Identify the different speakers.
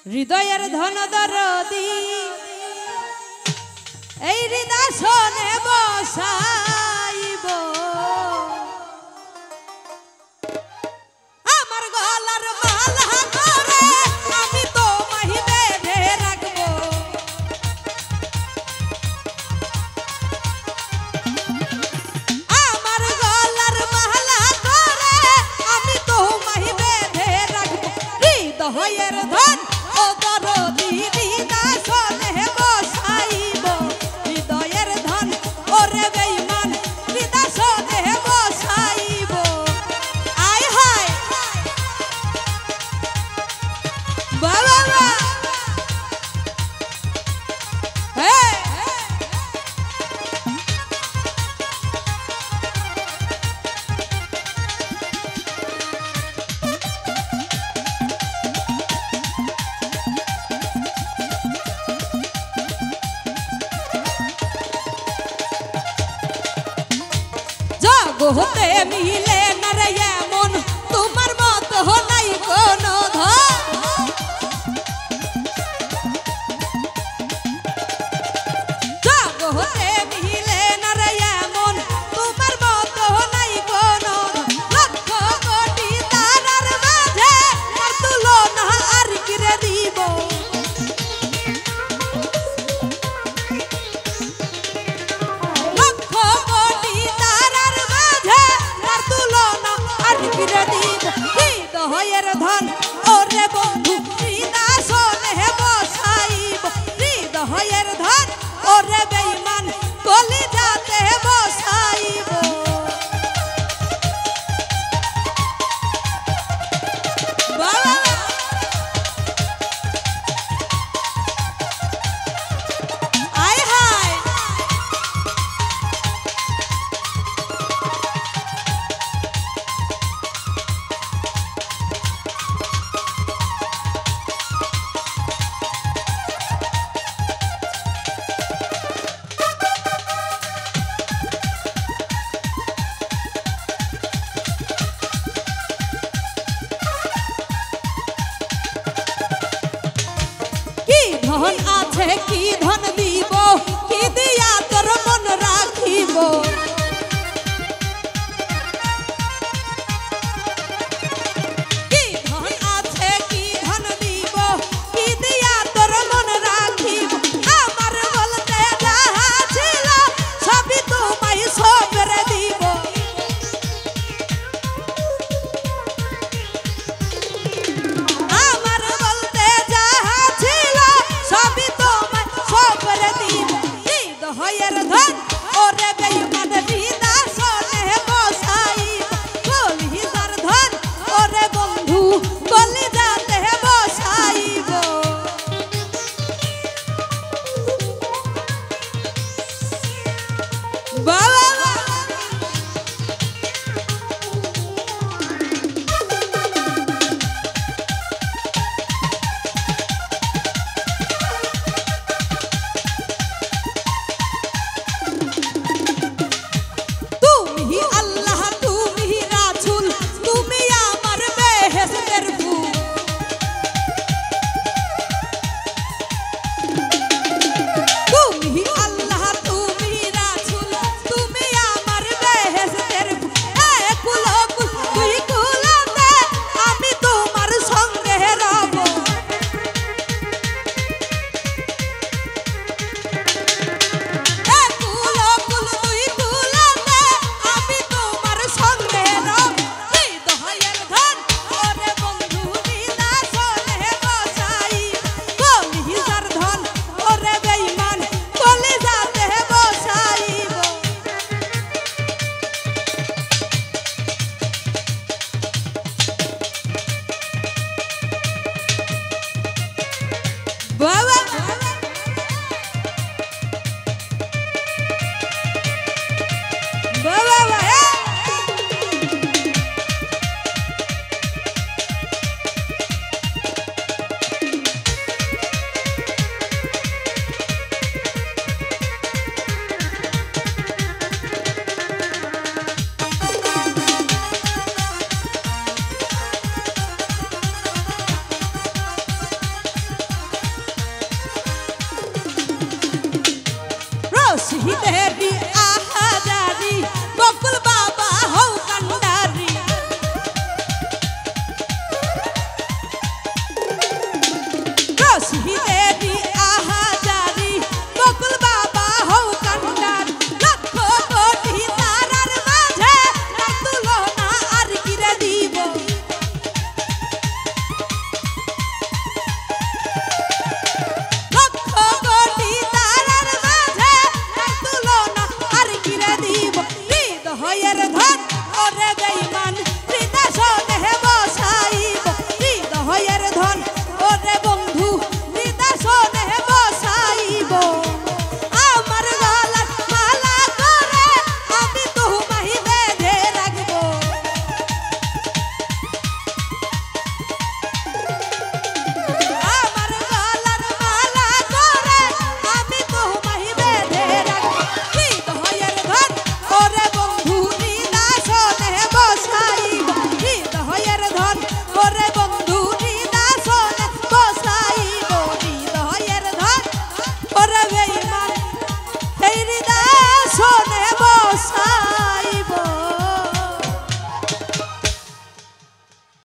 Speaker 1: হৃদয়ের ধন দরদি এই হৃদয় শোনে বসাইব আমার গলার মালা করে আমি তোমায় বেঁধে রাখবো আমার গলার মালা করে আমি তোমায় বেঁধে রাখবো হৃদয়ের ধন ও দরদি হৃদয় শোনে বসাইব হৃদয়ের ধন ওরে বেঈমান হৃদয় শোনে বসাইব আয় হায় বাবা হে জগতে মিলে না রে এমন তোমার মত নাই কোনো জগতে মিলে না রে এমন তোমার মত নাই কোনো লক্ষ কোটি তারার মাঝে আর তুলনা আর কিরে দিব হৃদয়ের ধন ওরে বন্ধু হৃদয় শোনে বসাইব হৃদয়ের ধন ওরে বেঈমান কলিজাতে বসাইব বাবা আয় হায় ধন আছে কি ধন